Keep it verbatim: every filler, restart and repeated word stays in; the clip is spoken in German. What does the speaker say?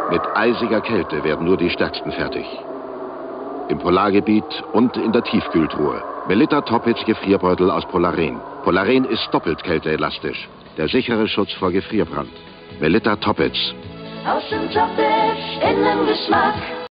Mit eisiger Kälte werden nur die stärksten fertig. Im Polargebiet und in der Tiefkühltruhe. Melitta Topic Gefrierbeutel aus Polaren. Polaren ist doppelt kälteelastisch. Der sichere Schutz vor Gefrierbrand. Melitta Topic. Aus dem Topic, Innengeschmack.